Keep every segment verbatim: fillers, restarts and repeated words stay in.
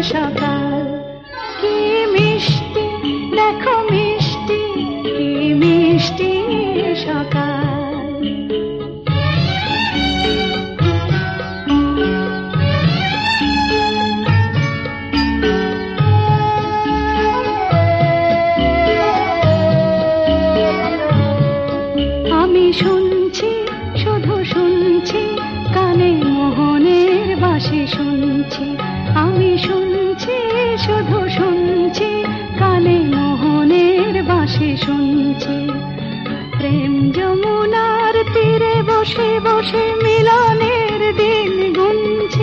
সকাল কি মিষ্টি দেখো মিষ্টি কি মিষ্টি সকাল আমি শুনছি শুধু শুনছি কানে মোহনের বাঁশি শুনছি আমি শুনছি শুধু শুনছি কানে মোহনের বাঁশি শুনছি প্রেম যমুনার তীরে বসে বসে মিলনের দিন গুনছি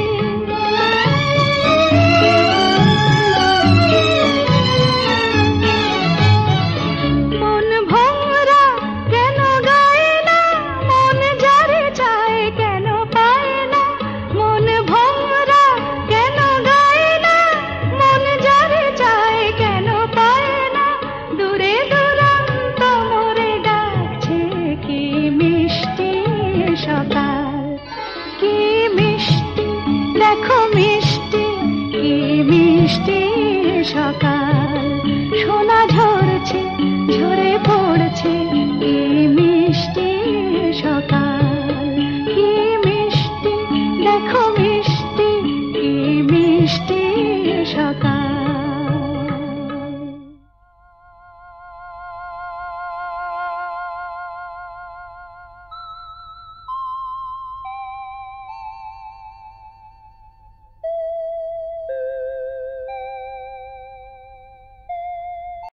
মন ভোরা কেন গায় না মন যারে চায় কেন পায় না মন ভোরা কেন গায় না মন যারে চায় কেন পায় না দূরে দূরান্ত মোরে ডাকছে কি মিষ্টি সকাল কি মিষ্টি দেখো মিষ্টি কি মিষ্টি সকাল সোনা ঝরছে ঝরে পড়ছে কি মিষ্টি সকাল কি মিষ্টি দেখো মিষ্টি কি মিষ্টি সকাল